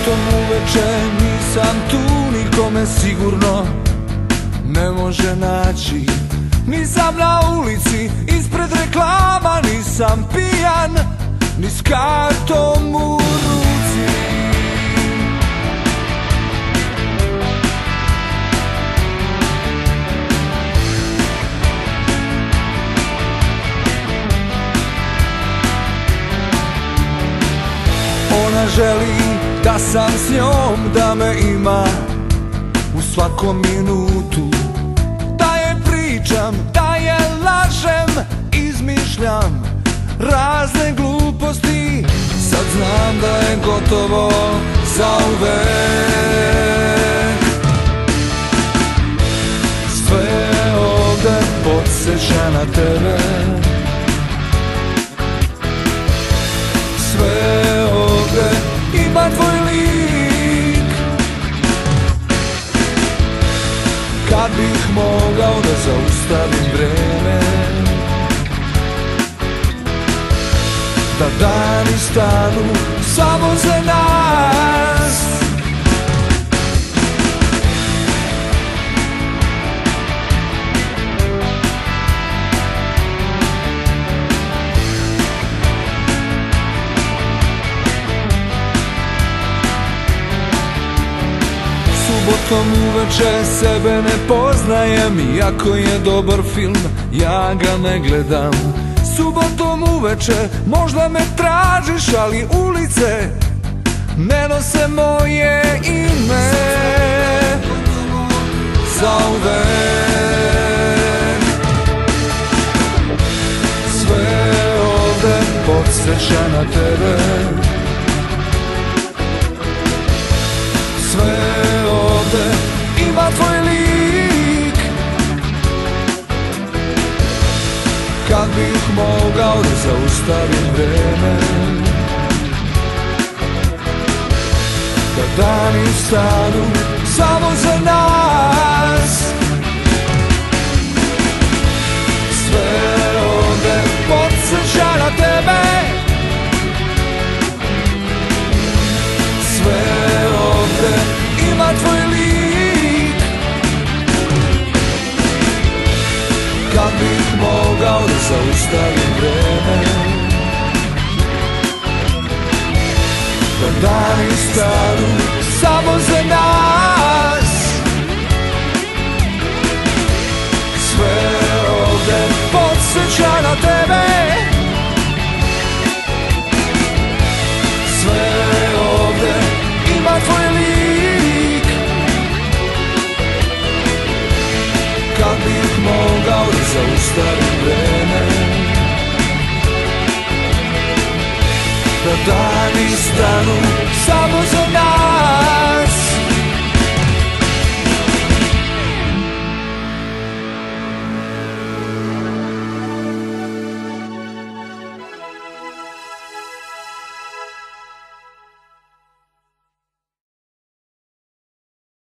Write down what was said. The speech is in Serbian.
Subotom uveče nisam tu, nikome sigurno ne može naći. Nisam na ulici, ispred reklama, nisam pijan, ni s kartom u ruci. Ona želi da sam s njom, da me ima u svakom minutu, da je pričam, da je lažem, izmišljam razne gluposti. Sad znam da je gotovo zauvek. Sve ovde podsjeća na tebe, sve ovde ima tvoj lik. Kad bih mogao da zaustavim vreme, da dani stanu samo za nas. Subotom uveče sebe ne poznajem, iako je dobar film, ja ga ne gledam. Subotom uveče možda me tražiš, ali ulice ne nose moje ime. Zauvek sve ovde podsjeća na tebe, sve ovde ima tvoj lik. Kad bih mogao da zaustavim vreme, da dani stanu samo za nas. Sve ovde podsjeća na tebe, sve ovde ima tvoj lik. Kad bih mogao da zaustavim vreme, da dani stanu samo za nas. Sve ovde podsjeća na tebe, sve ovde ima tvoj lik. Kad bih mogao da zaustavim vreme, da dani stanu samo za nas.